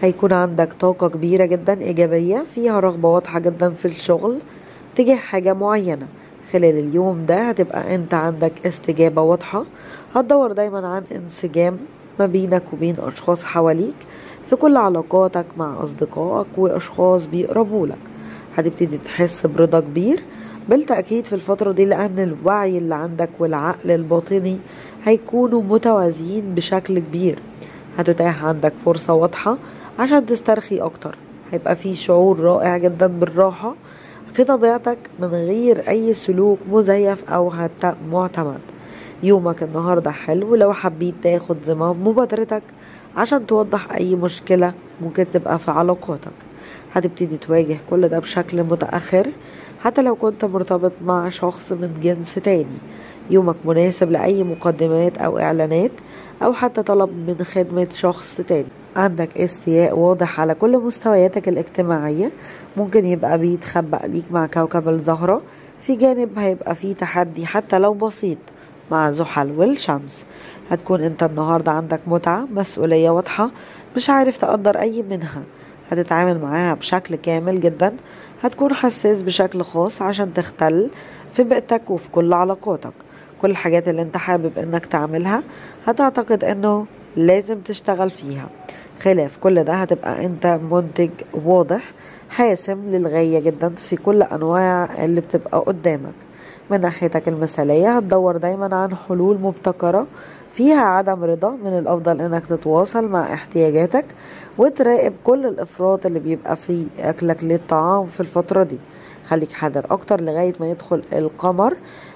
هيكون عندك طاقة كبيرة جدا إيجابية، فيها رغبة واضحة جدا في الشغل تجاه حاجة معينة. خلال اليوم ده هتبقى انت عندك استجابة واضحة، هتدور دايما عن انسجام ما بينك وبين أشخاص حواليك في كل علاقاتك مع أصدقائك وأشخاص بيقربولك. هتبتدي تحس برضا كبير بالتأكيد في الفترة دي، لأن الوعي اللي عندك والعقل الباطني هيكونوا متوازيين بشكل كبير. هتتاح عندك فرصة واضحة عشان تسترخي أكتر. هيبقى في شعور رائع جدا بالراحة في طبيعتك من غير أي سلوك مزيف أو حتى معتمد. يومك النهاردة حلو لو حبيت تاخد زمام مبادرتك عشان توضح أي مشكلة ممكن تبقى في علاقاتك. هتبتدي تواجه كل ده بشكل متأخر حتى لو كنت مرتبط مع شخص من جنس تاني. يومك مناسب لأي مقدمات أو إعلانات أو حتى طلب من خدمة شخص تاني. عندك استياء واضح على كل مستوياتك الاجتماعية، ممكن يبقى بيتخبأ ليك مع كوكب الزهرة. في جانب هيبقى فيه تحدي حتى لو بسيط مع زحل والشمس. هتكون انت النهاردة عندك متعة، مسؤولية واضحة مش عارف تقدر أي منها، هتتعامل معاها بشكل كامل جدا. هتكون حساس بشكل خاص عشان تختل في بيئتك وفي كل علاقاتك. كل الحاجات اللي انت حابب انك تعملها هتعتقد انه لازم تشتغل فيها. خلاف كل ده هتبقى انت منتج واضح حاسم للغاية جدا في كل انواع اللي بتبقى قدامك. من ناحيتك المثالية هتدور دايما عن حلول مبتكرة فيها عدم رضا. من الافضل انك تتواصل مع احتياجاتك وتراقب كل الافراط اللي بيبقى في اكلك للطعام في الفترة دي. خليك حذر اكتر لغاية ما يدخل القمر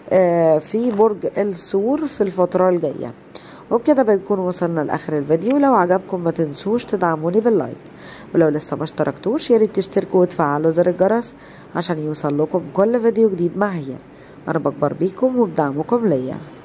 في برج الثور في الفترة الجاية. وبكده بنكون وصلنا لاخر الفيديو. لو عجبكم ما تنسوش تدعموني باللايك، ولو لسه ما اشتركتوش ياريت تشتركوا وتفعلوا زر الجرس عشان يوصل لكم كل فيديو جديد معايا. انا بكبر بيكم وبدعمكم ليا.